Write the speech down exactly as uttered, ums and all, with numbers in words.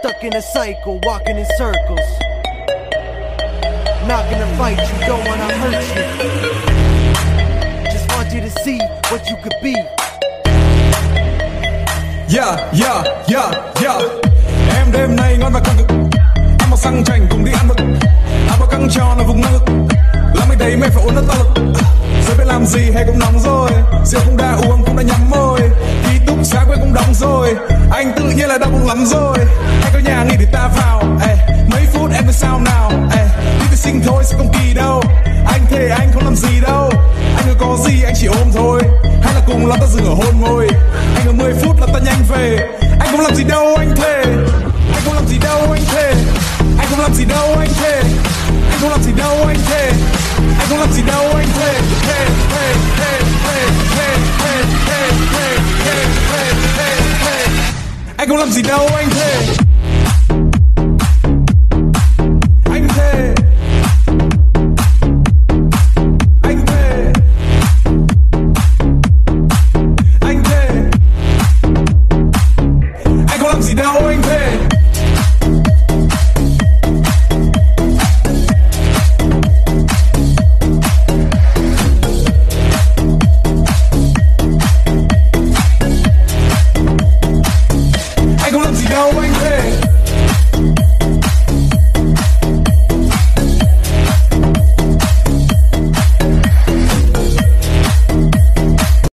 stuck in a cycle, walking in circles. Not gonna fight you, don't wanna hurt you. Just want you to see what you could be. Yeah, yeah, yeah, yeah. Em đêm nay ngon và căng cực. Ăn một xăng chảnh cùng đi ăn mực. Áo bao căng tròn ở vùng ngang ngực. Làm anh thấy mày phải uống nước to lực. Giờ biết làm gì hay cũng nóng rồi. Rượu cũng đã uống cũng đã nhắm môi. Ký túc xá quên cũng đóng rồi. Anh tự nhiên là đau bụng lắm rồi. Hay có nhà nghỉ để ta vào. Ê, mấy phút em biết sao nào. Ê, đi vệ sinh thôi sẽ không kỳ đâu. Anh thề anh không làm gì đâu. Anh ơi có gì anh chỉ ôm thôi. Hay là cùng lắm ta dừng ở hôn môi. Anh ở mười phút là ta nhanh về. Anh không làm gì đâu anh thề. Anh không làm gì đâu anh thề. Anh không làm gì đâu anh thề. Anh không làm gì đâu anh thề. Anh không làm gì đâu anh thề. Thề thề thề thề thề thề thề thề thề thề thề thề. Anh không làm gì đâu anh thề. Anh thề. Anh thề. Anh thề. Anh không làm gì đâu anh thề. Anh không làm gì đâu anh thề.